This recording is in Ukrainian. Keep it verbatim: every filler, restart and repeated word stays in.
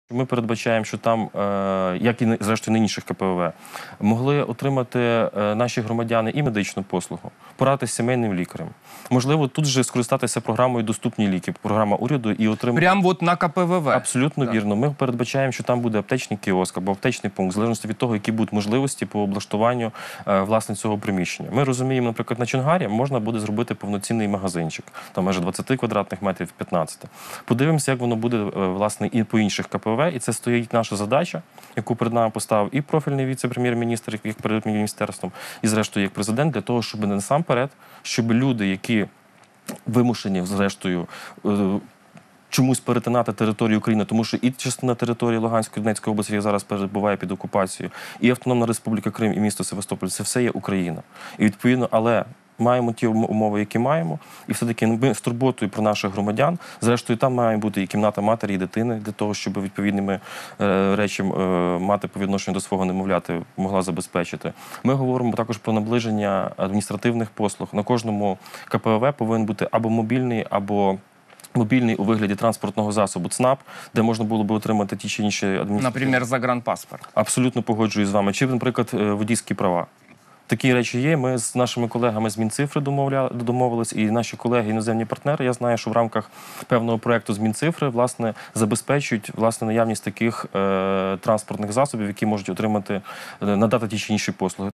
Ми передбачаємо, що там, як і зрештою на інших Ка Пе Ве, могли отримати наші громадяни і медичну послугу, порадитися з сімейним лікарем. Можливо, тут же скористатися програмою «Доступні ліки», програма уряду, і отримати... Прямо от на Ка Пе Ве Ве? Абсолютно так. Вірно. Ми передбачаємо, що там буде аптечний кіоск або аптечний пункт, в залежності від того, які будуть можливості по облаштуванню власне цього приміщення. Ми розуміємо, наприклад, на Чонгарі можна буде зробити повноцінний магазинчик, там майже двадцять квадратних метрів, п'ятнадцять. Подивимося, як воно буде, власне, і по інших Ка Пе Ве, і це стоїть наша задача, яку перед нами поставив і профільний віце-прем'єр-міністр, як перед міністерством, і зрештою як президент, для того, щоб насамперед, щоб люди, які вимушені, зрештою, чомусь перетинати територію України, тому що і частина території Луганської, Донецької області, яка зараз перебуває під окупацією, і Автономна Республіка Крим, і місто Севастополь, це все є Україна. І відповідно, але маємо ті умови, які маємо, і все-таки ми з турботою про наших громадян. Зрештою, там має бути і кімната матері, і дитини, для того, щоб відповідними е, речами е, мати по відношенню до свого немовляти могла забезпечити. Ми говоримо також про наближення адміністративних послуг. На кожному Ка Пе Ве повинен бути або мобільний, або мобільний у вигляді транспортного засобу ЦНАП, де можна було би отримати ті чи інші адміністративні... Наприклад, загранпаспорт. Абсолютно погоджуюсь з вами. Чи, наприклад, водійські права. Такі речі є. Ми з нашими колегами з Мінцифри домовились, і наші колеги, іноземні партнери, я знаю, що в рамках певного проєкту з Мінцифри, власне, забезпечують, власне, наявність таких е, транспортних засобів, які можуть отримати, надати ті чи інші послуги.